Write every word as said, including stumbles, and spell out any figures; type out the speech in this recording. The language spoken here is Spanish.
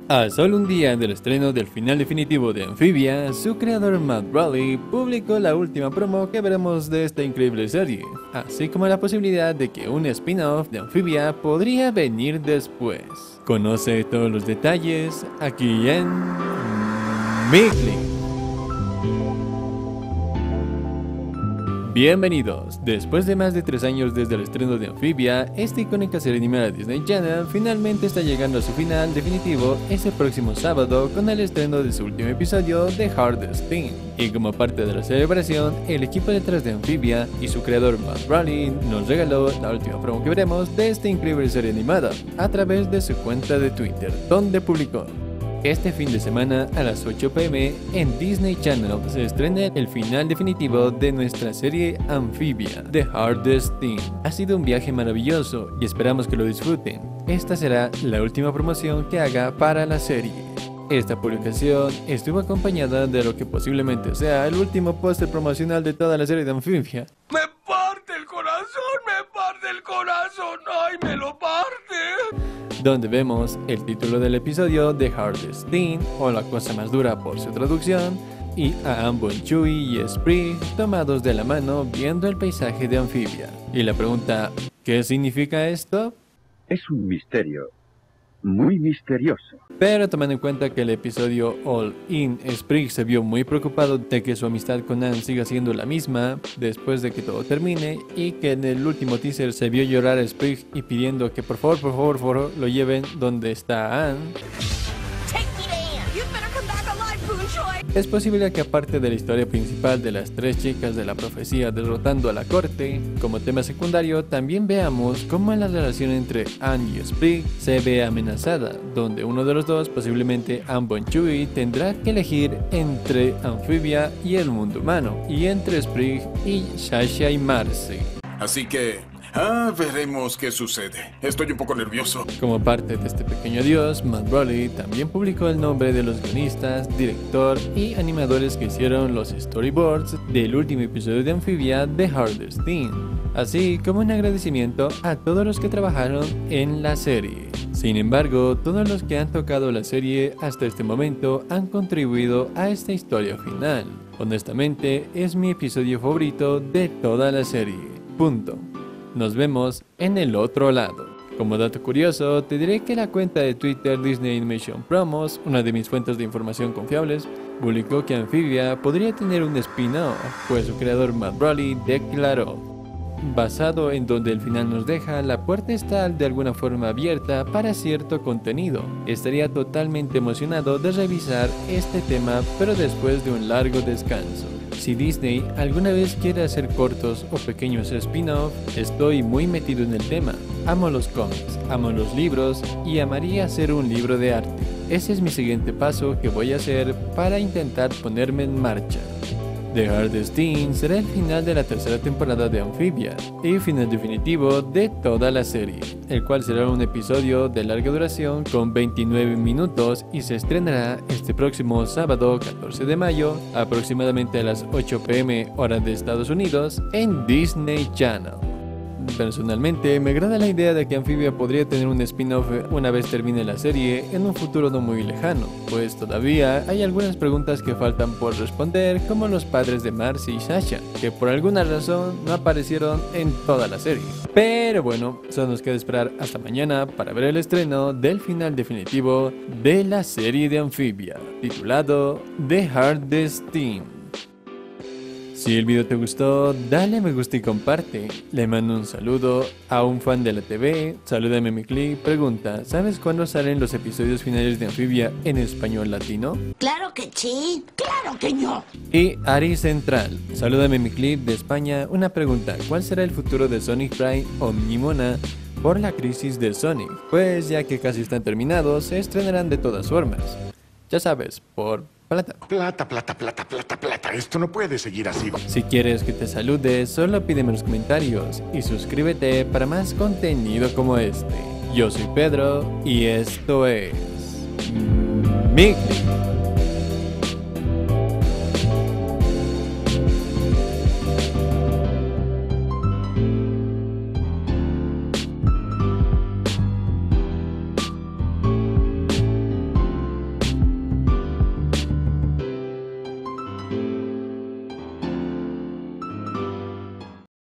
A solo un día del estreno del final definitivo de Amphibia, su creador Matt Rowley publicó la última promo que veremos de esta increíble serie, así como la posibilidad de que un spin-off de Amphibia podría venir después. Conoce todos los detalles aquí en Micli. Bienvenidos. Después de más de tres años desde el estreno de Amphibia, esta icónica serie animada de Disney Channel finalmente está llegando a su final definitivo este próximo sábado con el estreno de su último episodio, The Hardest Thing. Y como parte de la celebración, el equipo detrás de Amphibia y su creador Matt Rowley nos regaló la última promo que veremos de esta increíble serie animada a través de su cuenta de Twitter, donde publicó: este fin de semana a las ocho pe eme en Disney Channel se estrena el final definitivo de nuestra serie Amphibia, The Hardest Thing. Ha sido un viaje maravilloso y esperamos que lo disfruten. Esta será la última promoción que haga para la serie. Esta publicación estuvo acompañada de lo que posiblemente sea el último póster promocional de toda la serie de Amphibia. ¡Me parte el corazón! ¡Me parte el corazón! ¡Ay, me lo parte! Donde vemos el título del episodio, The Hardest Thing, o La cosa más dura por su traducción, y a Ambon, Chewie y Sprig tomados de la mano viendo el paisaje de Amphibia. Y la pregunta, ¿qué significa esto? Es un misterio, muy misterioso. Pero tomando en cuenta que el episodio All In, Sprig se vio muy preocupado de que su amistad con Anne siga siendo la misma después de que todo termine, y que en el último teaser se vio llorar a Sprig y pidiendo que por favor, por favor, por favor lo lleven donde está Anne. Es posible que aparte de la historia principal de las tres chicas de la profecía derrotando a la corte, como tema secundario también veamos cómo la relación entre Anne y Sprig se ve amenazada, donde uno de los dos, posiblemente Ambon Chewie, tendrá que elegir entre Amphibia y el mundo humano, y entre Sprig y Sasha y Marcy. Así que, ah, veremos qué sucede. Estoy un poco nervioso. Como parte de este pequeño adiós, Matt Rowley también publicó el nombre de los guionistas, director y animadores que hicieron los storyboards del último episodio de Amphibia, The Hardest Thing, así como un agradecimiento a todos los que trabajaron en la serie. Sin embargo, todos los que han tocado la serie hasta este momento han contribuido a esta historia final. Honestamente, es mi episodio favorito de toda la serie. Punto. Nos vemos en el otro lado. Como dato curioso, te diré que la cuenta de Twitter Disney Animation Promos, una de mis fuentes de información confiables, publicó que Amphibia podría tener un spin-off, pues su creador Matt Rowley declaró: basado en donde el final nos deja, la puerta está de alguna forma abierta para cierto contenido. Estaría totalmente emocionado de revisar este tema, pero después de un largo descanso. Si Disney alguna vez quiere hacer cortos o pequeños spin-off, estoy muy metido en el tema. Amo los cómics, amo los libros y amaría hacer un libro de arte. Ese es mi siguiente paso que voy a hacer para intentar ponerme en marcha. The Hardest Thing será el final de la tercera temporada de Amphibia y final definitivo de toda la serie, el cual será un episodio de larga duración con veintinueve minutos y se estrenará este próximo sábado catorce de mayo aproximadamente a las ocho pe eme hora de Estados Unidos en Disney Channel. Personalmente, me agrada la idea de que Amphibia podría tener un spin-off una vez termine la serie en un futuro no muy lejano, pues todavía hay algunas preguntas que faltan por responder, como los padres de Marcy y Sasha, que por alguna razón no aparecieron en toda la serie. Pero bueno, solo nos queda esperar hasta mañana para ver el estreno del final definitivo de la serie de Amphibia, titulado The Hardest Thing. Si el video te gustó, dale me gusta y comparte. Le mando un saludo a un fan de la te ve. Salúdame Micli. Pregunta: ¿sabes cuándo salen los episodios finales de Amphibia en español latino? Claro que sí, claro que no. Y Ari Central. Salúdame Micli de España. Una pregunta: ¿cuál será el futuro de Sonic Prime o Minimona por la crisis de Sonic? Pues ya que casi están terminados, se estrenarán de todas formas. Ya sabes, por plata. Plata, plata, plata, plata, plata. Esto no puede seguir así. Si quieres que te salude, solo pídeme en los comentarios y suscríbete para más contenido como este. Yo soy Pedro y esto es Micli.